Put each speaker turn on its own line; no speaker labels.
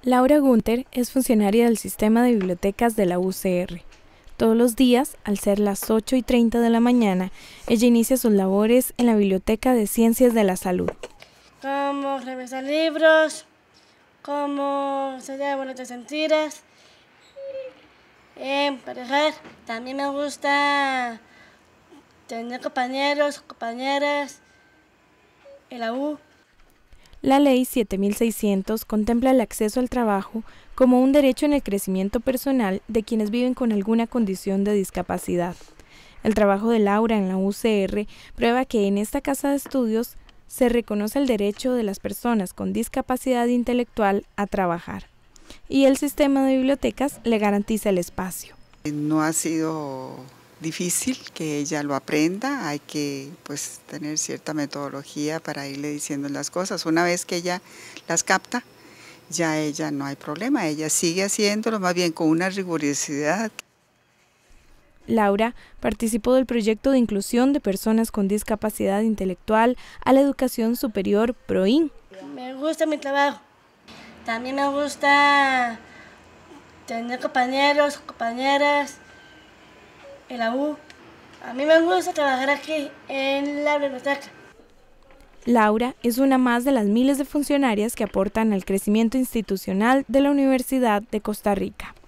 Laura Gunter es funcionaria del sistema de bibliotecas de la UCR. Todos los días, al ser las 8:30 de la mañana, ella inicia sus labores en la Biblioteca de Ciencias de la Salud.
Como revisar libros, como enseñar bonitas mentiras, emparejar. También me gusta tener compañeros, compañeras en la U.
La Ley 7600 contempla el acceso al trabajo como un derecho en el crecimiento personal de quienes viven con alguna condición de discapacidad. El trabajo de Laura en la UCR prueba que en esta casa de estudios se reconoce el derecho de las personas con discapacidad intelectual a trabajar, y el sistema de bibliotecas le garantiza el espacio.
No ha sido difícil que ella lo aprenda, hay que tener cierta metodología para irle diciendo las cosas. Una vez que ella las capta, ya ella no hay problema, ella sigue haciéndolo más bien con una rigurosidad.
Laura participó del proyecto de inclusión de personas con discapacidad intelectual a la educación superior PROIN.
Me gusta mi trabajo, también me gusta tener compañeros, compañeras en la U. A mí me gusta trabajar aquí en la biblioteca.
Laura es una más de las miles de funcionarias que aportan al crecimiento institucional de la Universidad de Costa Rica.